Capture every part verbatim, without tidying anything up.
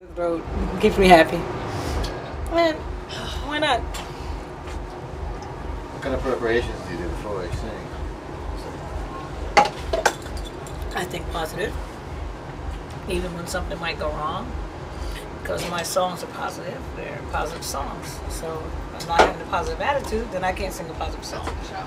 Road keeps me happy. Man, why not? What kind of preparations do you do before you sing? I think positive, even when something might go wrong, because my songs are positive. They're positive songs. So if I'm not having a positive attitude, then I can't sing a positive song.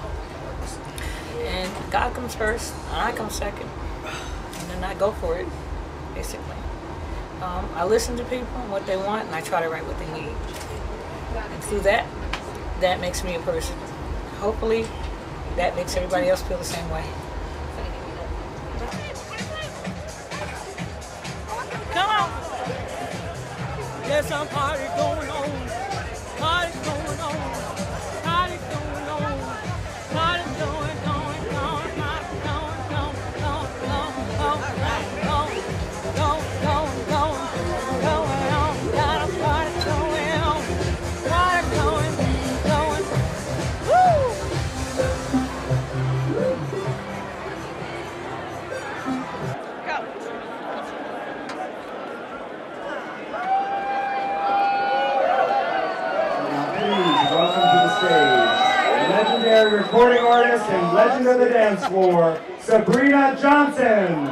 And God comes first, and I come second, and then I go for it, basically. Um, I listen to people and what they want, and I try to write what they need. And through that, that makes me a person. Hopefully, that makes everybody else feel the same way. Come on! There's some party going on. Party going on. Party going on. Party going on. Legendary recording artist and legend of the dance floor, Sabrina Johnston.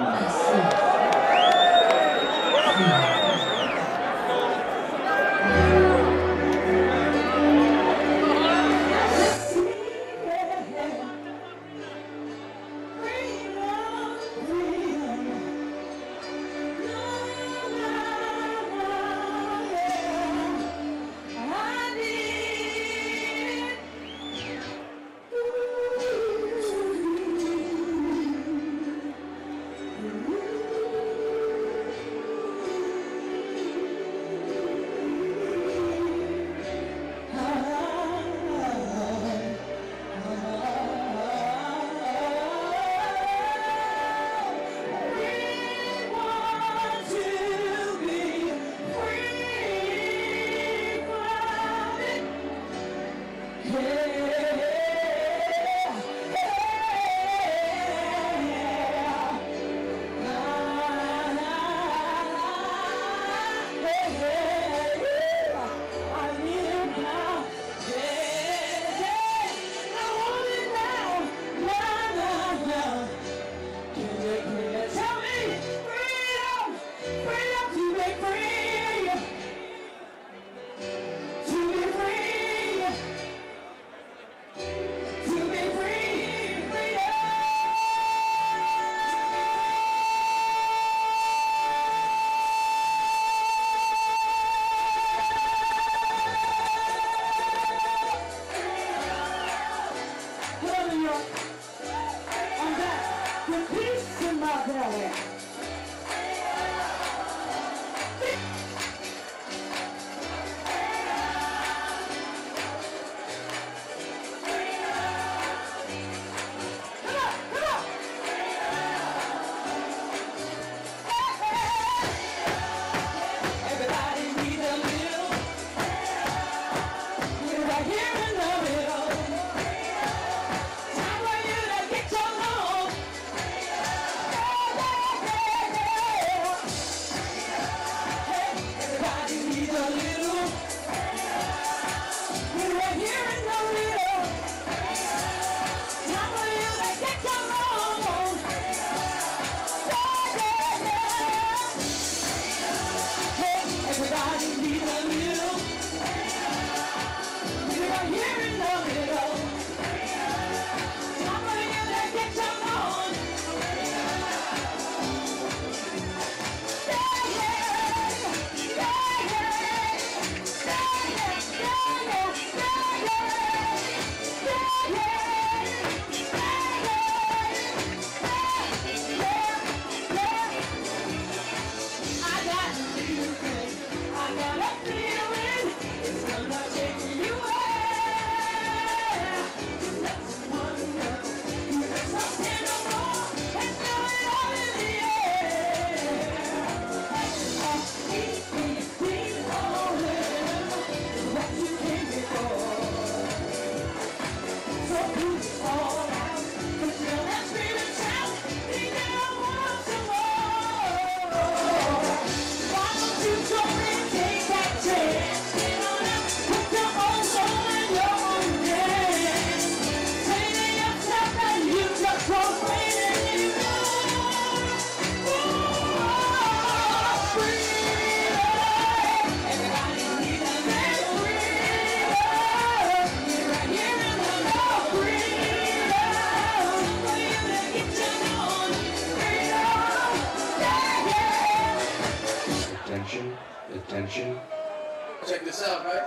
Attention, attention. Check this out, right?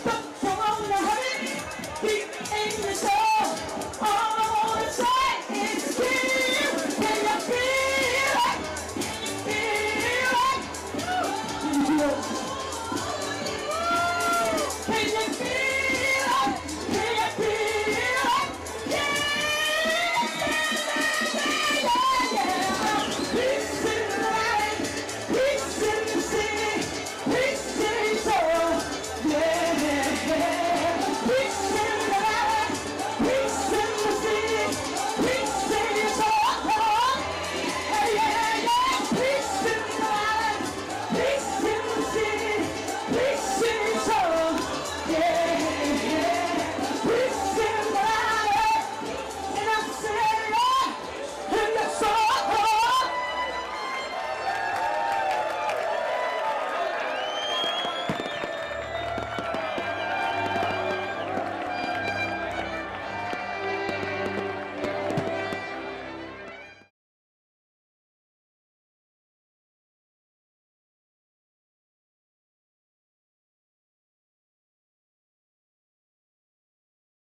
All I wanna say is